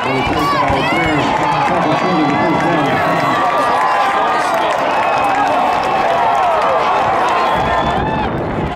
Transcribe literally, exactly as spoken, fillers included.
They take by Bears, double short of the first down.